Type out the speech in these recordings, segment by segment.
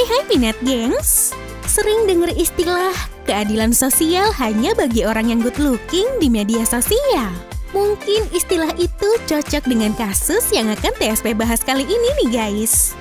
Hai Peanut Gengs, sering dengar istilah keadilan sosial hanya bagi orang yang good looking di media sosial. Mungkin istilah itu cocok dengan kasus yang akan TSP bahas kali ini nih guys.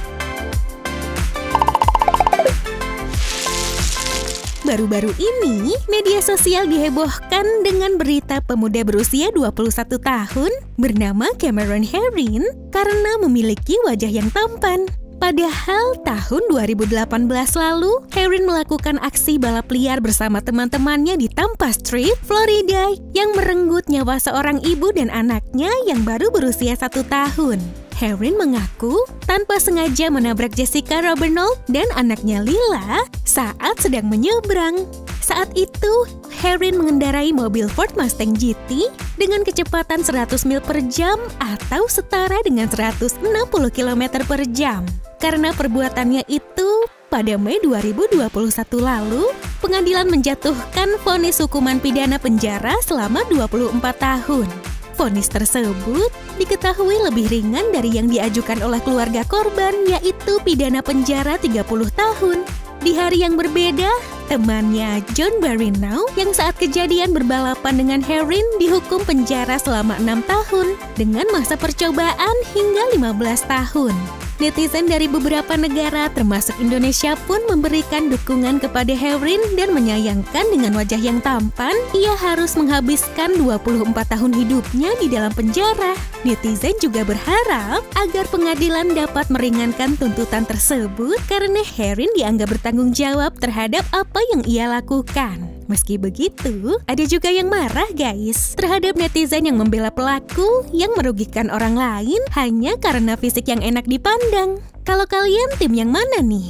Baru-baru ini, media sosial dihebohkan dengan berita pemuda berusia 21 tahun bernama Cameron Herring karena memiliki wajah yang tampan. Padahal tahun 2018 lalu, Herring melakukan aksi balap liar bersama teman-temannya di Tampa Street, Florida yang merenggut nyawa seorang ibu dan anaknya yang baru berusia 1 tahun. Herring mengaku tanpa sengaja menabrak Jessica Robernal dan anaknya Lila saat sedang menyeberang. Saat itu, Herring mengendarai mobil Ford Mustang GT dengan kecepatan 100 mil per jam atau setara dengan 160 km per jam. Karena perbuatannya itu, pada Mei 2021 lalu, pengadilan menjatuhkan vonis hukuman pidana penjara selama 24 tahun. Vonis tersebut diketahui lebih ringan dari yang diajukan oleh keluarga korban, yaitu pidana penjara 30 tahun. Di hari yang berbeda, temannya John Barinow yang saat kejadian berbalapan dengan Herring dihukum penjara selama 6 tahun dengan masa percobaan hingga 15 tahun. Netizen dari beberapa negara termasuk Indonesia pun memberikan dukungan kepada Herring dan menyayangkan dengan wajah yang tampan, ia harus menghabiskan 24 tahun hidupnya di dalam penjara. Netizen juga berharap agar pengadilan dapat meringankan tuntutan tersebut karena Herring dianggap bertanggung jawab terhadap apa yang ia lakukan. Meski begitu, ada juga yang marah guys terhadap netizen yang membela pelaku yang merugikan orang lain hanya karena fisik yang enak dipandang. Kalau kalian tim yang mana nih?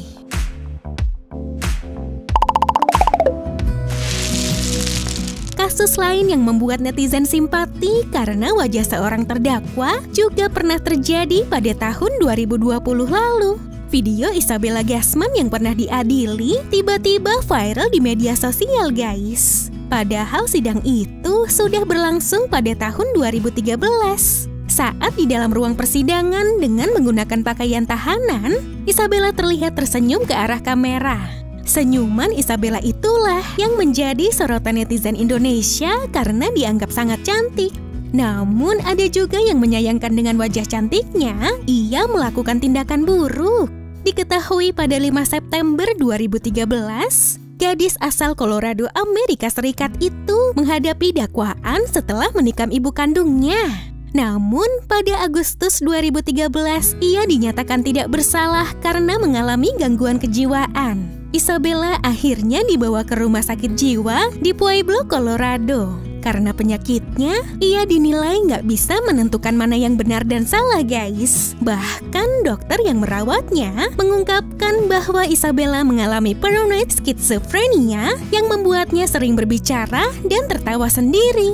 Kasus lain yang membuat netizen simpati karena wajah seorang terdakwa juga pernah terjadi pada tahun 2020 lalu. Video Isabella Gasman yang pernah diadili tiba-tiba viral di media sosial guys. Padahal sidang itu sudah berlangsung pada tahun 2013. Saat di dalam ruang persidangan dengan menggunakan pakaian tahanan, Isabella terlihat tersenyum ke arah kamera. Senyuman Isabella itulah yang menjadi sorotan netizen Indonesia karena dianggap sangat cantik. Namun ada juga yang menyayangkan dengan wajah cantiknya, ia melakukan tindakan buruk. Diketahui pada 5 September 2013, gadis asal Colorado, Amerika Serikat itu menghadapi dakwaan setelah menikam ibu kandungnya. Namun pada Agustus 2013, ia dinyatakan tidak bersalah karena mengalami gangguan kejiwaan. Isabella akhirnya dibawa ke rumah sakit jiwa di Pueblo, Colorado. Karena penyakitnya, ia dinilai nggak bisa menentukan mana yang benar dan salah guys. Bahkan dokter yang merawatnya mengungkapkan bahwa Isabella mengalami paranoid schizophrenia yang membuatnya sering berbicara dan tertawa sendiri.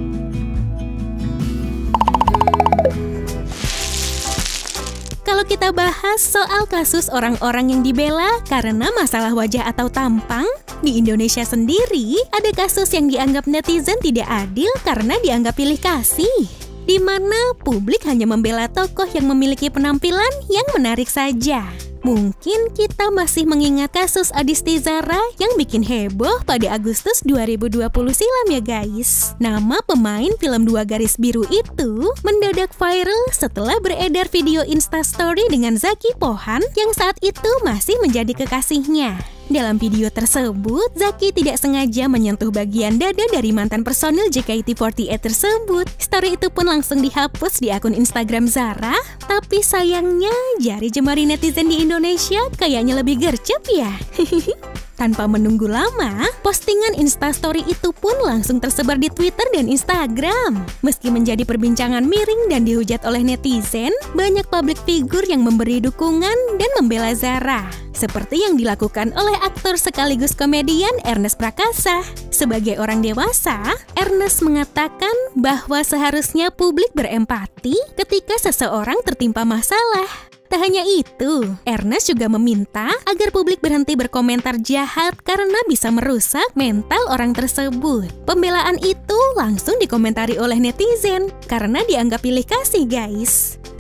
Kalau kita bahas soal kasus orang-orang yang dibela karena masalah wajah atau tampang, di Indonesia sendiri ada kasus yang dianggap netizen tidak adil karena dianggap pilih kasih, di mana publik hanya membela tokoh yang memiliki penampilan yang menarik saja. Mungkin kita masih mengingat kasus Adisti Zara yang bikin heboh pada Agustus 2020 silam ya guys. Nama pemain film Dua Garis Biru itu mendadak viral setelah beredar video Instastory dengan Zaki Pohan yang saat itu masih menjadi kekasihnya. Dalam video tersebut, Zaki tidak sengaja menyentuh bagian dada dari mantan personil JKT48 tersebut. Story itu pun langsung dihapus di akun Instagram Zara. Tapi sayangnya, jari jemari netizen di Indonesia kayaknya lebih gercep ya. Tanpa menunggu lama, postingan Instastory itu pun langsung tersebar di Twitter dan Instagram. Meski menjadi perbincangan miring dan dihujat oleh netizen, banyak public figure yang memberi dukungan dan membela Zara. Seperti yang dilakukan oleh aktor sekaligus komedian Ernest Prakasa. Sebagai orang dewasa, Ernest mengatakan bahwa seharusnya publik berempati ketika seseorang tertimpa masalah. Tak hanya itu, Ernest juga meminta agar publik berhenti berkomentar jahat karena bisa merusak mental orang tersebut. Pembelaan itu langsung dikomentari oleh netizen karena dianggap pilih kasih guys.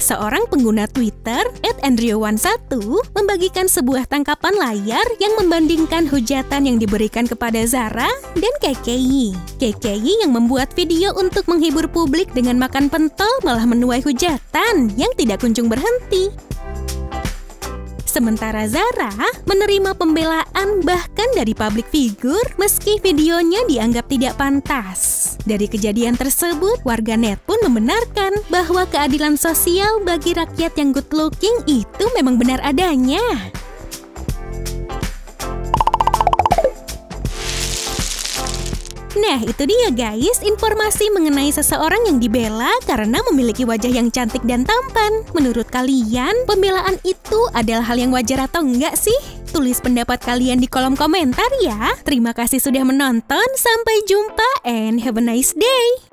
seorang pengguna Twitter @andrew11 membagikan sebuah tangkapan layar yang membandingkan hujatan yang diberikan kepada Zara dan KKI. KKI yang membuat video untuk menghibur publik dengan makan pentol malah menuai hujatan yang tidak kunjung berhenti. Sementara Zara menerima pembelaan bahkan dari publik figur meski videonya dianggap tidak pantas. Dari kejadian tersebut, warganet pun membenarkan bahwa keadilan sosial bagi rakyat yang good looking itu memang benar adanya. Nah, itu dia guys, informasi mengenai seseorang yang dibela karena memiliki wajah yang cantik dan tampan. Menurut kalian, pembelaan itu adalah hal yang wajar atau enggak sih? Tulis pendapat kalian di kolom komentar ya. Terima kasih sudah menonton, sampai jumpa and have a nice day.